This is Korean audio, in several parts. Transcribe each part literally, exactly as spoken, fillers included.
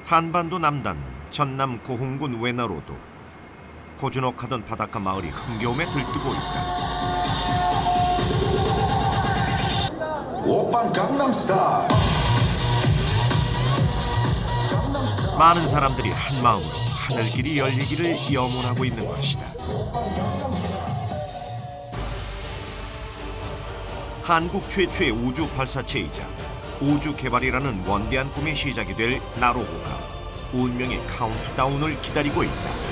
한반도 남단 전남 고흥군 외나로도 고즈넉하던 바닷가 마을이 흥겨움에 들뜨고 있다. 오빤 강남스타일. 많은 사람들이 한 마음으로 하늘길이 열리기를 염원하고 있는 것이다. 한국 최초의 우주 발사체이자 우주 개발이라는 원대한 꿈의 시작이 될 나로호가 운명의 카운트다운을 기다리고 있다.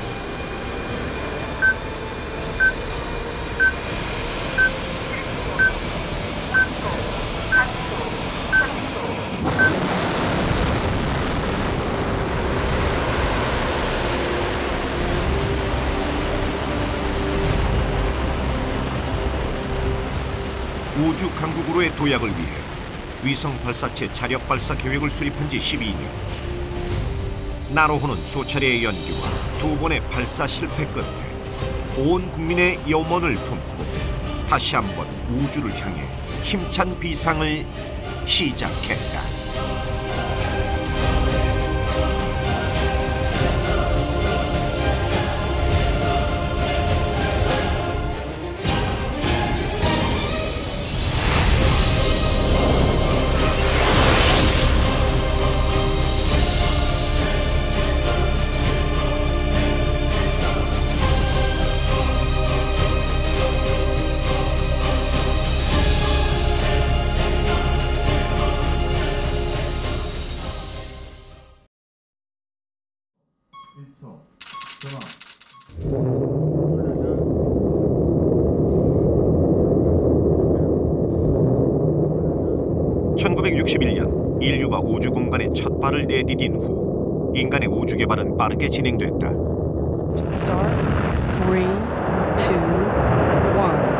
우주 강국으로의 도약을 위해 위성 발사체 자력 발사 계획을 수립한 지 십이 년. 나로호는 수차례의 연기와 두 번의 발사 실패 끝에 온 국민의 염원을 품고 다시 한번 우주를 향해 힘찬 비상을 시작했다. 천구백육십일 년 인류가 우주 공간에 첫 발을 내디딘 후 인간의 우주 개발은 빠르게 진행됐다. Start. three, two, one.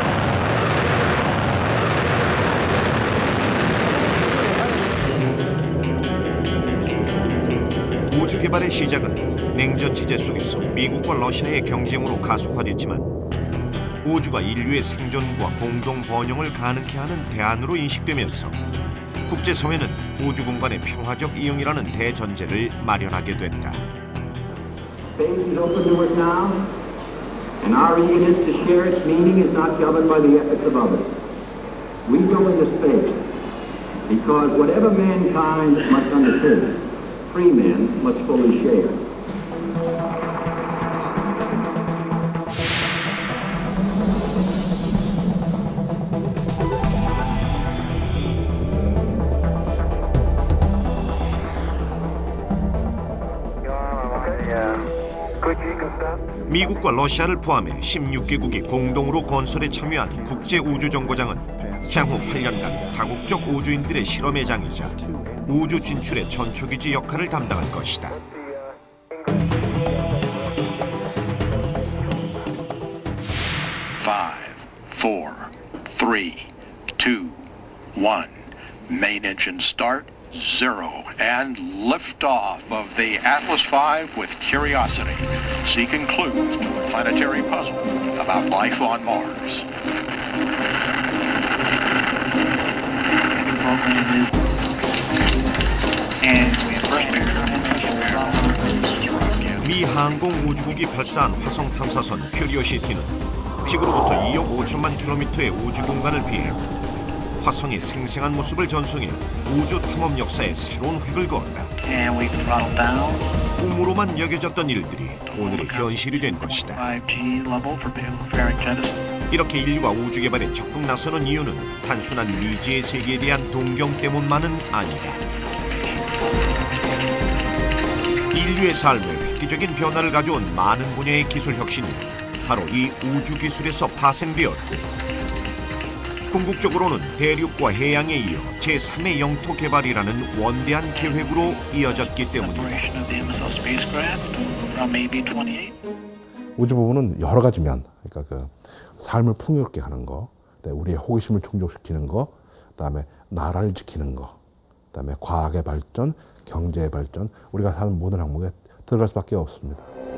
우주 개발의 시작은 냉전 체제 속에서 미국과 러시아의 경쟁으로 가속화됐지만 우주가 인류의 생존과 공동 번영을 가능케 하는 대안으로 인식되면서 국제사회는 우주 공간의 평화적 이용이라는 대전제를 마련하게 됐다. Space is open to us now, and our eagerness to share its meaning is not governed by the efforts of others. We go into space because whatever mankind must undertake, free men must fully share. 미국과 러시아를 포함해 십육 개국이 공동으로 건설에 참여한 국제우주정거장은 향후 팔 년간 다국적 우주인들의 실험의 장이자 우주 진출의 전초기지 역할을 담당할 것이다. five, four, three, two, one. Main engine start. Zero and liftoff of the Atlas five with Curiosity, seeking clues to the planetary puzzle about life on Mars. 미 항공우주국이 발사한 화성 탐사선 큐리오시티는 지구로부터 이억 오천만 킬로미터의 우주 공간을 비해 화성의 생생한 모습을 전송해 우주 탐험 역사에 새로운 획을 그었다. 꿈으로만 여겨졌던 일들이 오늘의 현실이 된 것이다. 이렇게 인류가 우주 개발에 적극 나서는 이유는 단순한 미지의 세계에 대한 동경 때문만은 아니다. 인류의 삶에 획기적인 변화를 가져온 많은 분야의 기술 혁신이 바로 이 우주 기술에서 파생되었고 궁극적으로는 대륙과 해양에 이어 제삼의 영토 개발이라는 원대한 계획으로 이어졌기 때문이다. 우주 부분은 여러 가지 면, 그러니까 그 삶을 풍요롭게 하는 거, 우리의 호기심을 충족시키는 거, 그다음에 나라를 지키는 거, 그다음에 과학의 발전, 경제의 발전, 우리가 사는 모든 항목에 들어갈 수밖에 없습니다.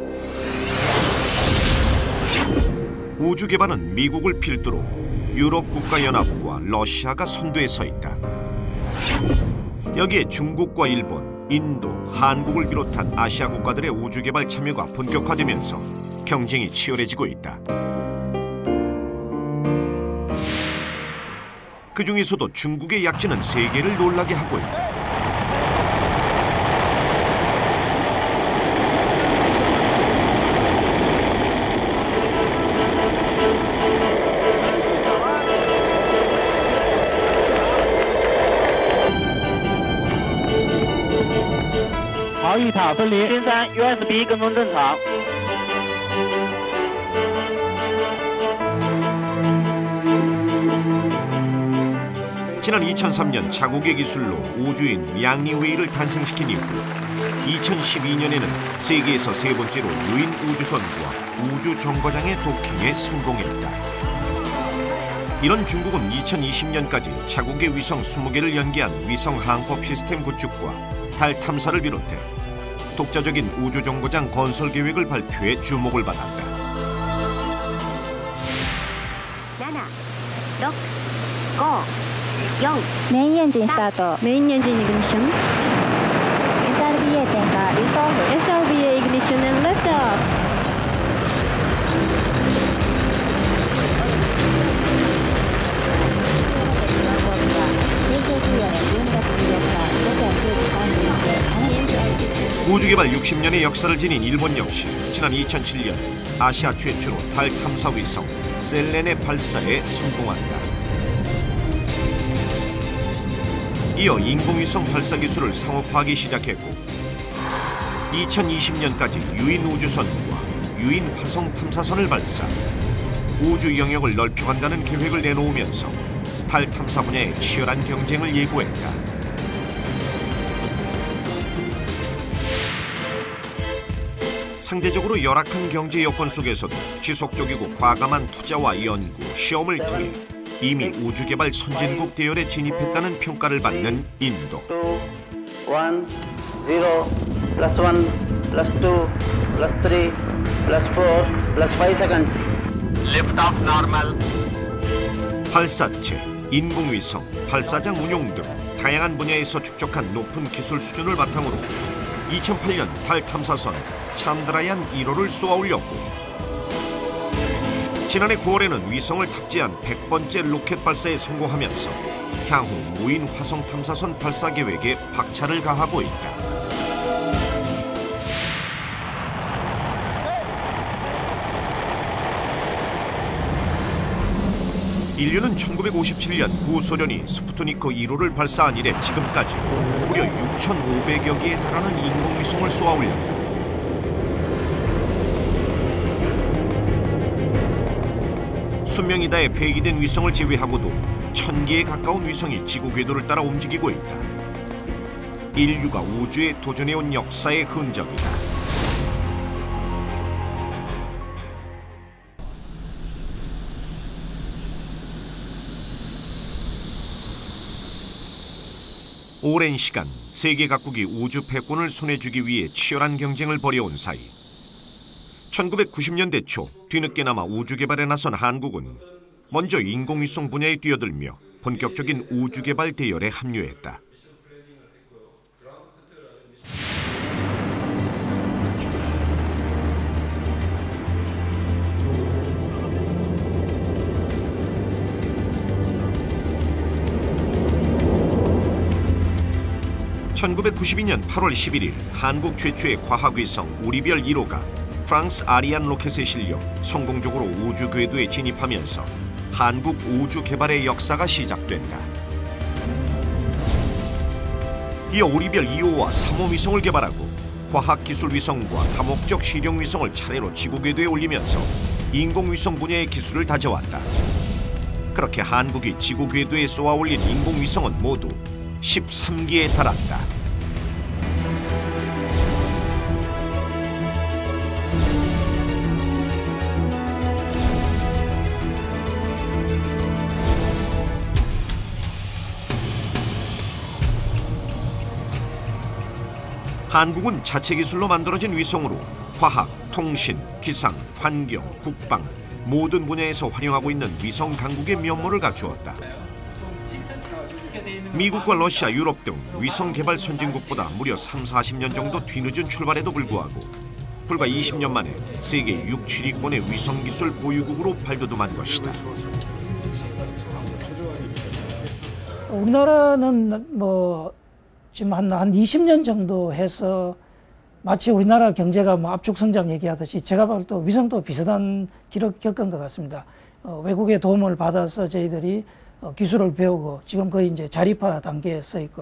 우주 개발은 미국을 필두로 유럽 국가연합과 러시아가 선두에 서 있다. 여기에 중국과 일본, 인도, 한국을 비롯한 아시아 국가들의 우주 개발 참여가 본격화되면서 경쟁이 치열해지고 있다. 그 중에서도 중국의 약진은 세계를 놀라게 하고 있다. U S B 跟踪正常。 지난 이천삼 년 자국의 기술로 우주인 양리웨이를 탄생시킨 이후 이천십이 년에는 세계에서 세 번째로 유인 우주선과 우주 정거장의 도킹에 성공했다. 이런 중국은 이천이십 년까지 자국의 위성 스무 개를 연계한 위성 항법 시스템 구축과 달 탐사를 비롯해 독자적인 우주 정거장 건설 계획을 발표해 주목을 받았다. メインエンジンスタート。メインエンジンイグニッション。エスアールビーエー 点火。リフトオフ。エスアールビーエー イグニッション and lift off。 우주 개발 육십 년의 역사를 지닌 일본 역시 지난 이천칠 년 아시아 최초로 달 탐사 위성 셀렌의 발사에 성공한다. 이어 인공위성 발사 기술을 상업화하기 시작했고 이천이십 년까지 유인 우주선과 유인 화성 탐사선을 발사, 우주 영역을 넓혀간다는 계획을 내놓으면서 달 탐사 분야의 치열한 경쟁을 예고했다. 상대적으로 열악한 경제 여건 속에서도 지속적이고 과감한 투자와 연구, 시험을 통해 이미 우주 개발 선진국 대열에 진입했다는 평가를 받는 인도. 원, zero, plus one, plus two, plus three, plus four, plus five seconds. Lift off normal. 발사체, 인공위성, 발사장 운용 등 다양한 분야에서 축적한 높은 기술 수준을 바탕으로 이천팔 년 달 탐사선 찬드라얀 일 호를 쏘아 올렸고 지난해 구월에는 위성을 탑재한 백 번째 로켓 발사에 성공하면서 향후 무인 화성 탐사선 발사 계획에 박차를 가하고 있다. 인류는 천구백오십칠 년 구소련이 스푸트니크 일 호를 발사한 이래 지금까지 무려 육천오백여 개에 달하는 인공위성을 쏘아 올렸다. 수명이 다해 폐기된 위성을 제외하고도 천 개에 가까운 위성이 지구 궤도를 따라 움직이고 있다. 인류가 우주에 도전해온 역사의 흔적이다. 오랜 시간 세계 각국이 우주 패권을 손에 쥐기 위해 치열한 경쟁을 벌여온 사이 천구백구십 년대 초 뒤늦게나마 우주 개발에 나선 한국은 먼저 인공위성 분야에 뛰어들며 본격적인 우주 개발 대열에 합류했다. 천구백구십이 년 팔월 십일일 한국 최초의 과학위성 우리별 일 호가 프랑스 아리안 로켓에 실려 성공적으로 우주 궤도에 진입하면서 한국 우주 개발의 역사가 시작된다. 이어 우리별 이 호와 삼 호 위성을 개발하고 과학기술 위성과 다목적 실용 위성을 차례로 지구 궤도에 올리면서 인공위성 분야의 기술을 다져왔다. 그렇게 한국이 지구 궤도에 쏘아 올린 인공위성은 모두 십삼 기에 달한다. 한국은 자체 기술로 만들어진 위성으로 과학, 통신, 기상, 환경, 국방 모든 분야에서 활용하고 있는 위성 강국의 면모를 갖추었다. 미국과 러시아, 유럽 등 위성 개발 선진국보다 무려 삼사십 년 정도 뒤늦은 출발에도 불구하고 불과 이십 년 만에 세계 육, 칠 위권의 위성 기술 보유국으로 발돋움한 것이다. 우리나라는 뭐 지금 한, 한 이십 년 정도 해서 마치 우리나라 경제가 뭐 압축 성장 얘기하듯이 제가 볼 때 위성도 비슷한 기록 겪은 것 같습니다. 어, 외국의 도움을 받아서 저희들이 어, 기술을 배우고 지금 거의 이제 자립화 단계에 서 있고.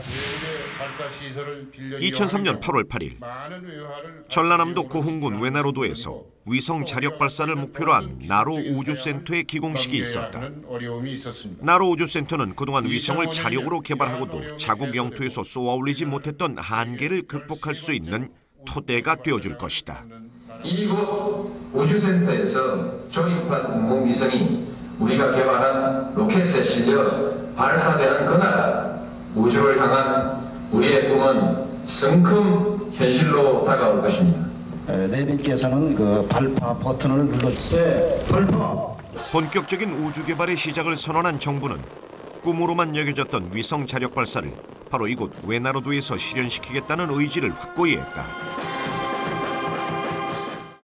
이천삼 년 팔월 팔일 전라남도 고흥군 외나로도에서 위성 자력 발사를 목표로 한 나로 우주센터의 기공식이 있었다. 나로 우주센터는 그동안 위성을 자력으로 개발하고도 자국 영토에서 쏘아 올리지 못했던 한계를 극복할 수 있는 토대가 되어줄 것이다. 이곳 우주센터에서 조립한 인공위성이 우리가 개발한 로켓에 실려 발사되는 그날 우주를 향한 우리의 꿈은 성큼 현실로 다가올 것입니다. 네 분께서는 그 발파 버튼을 눌러주세요. 발파. 본격적인 우주 개발의 시작을 선언한 정부는 꿈으로만 여겨졌던 위성 자력 발사를 바로 이곳 외나로도에서 실현시키겠다는 의지를 확고히 했다.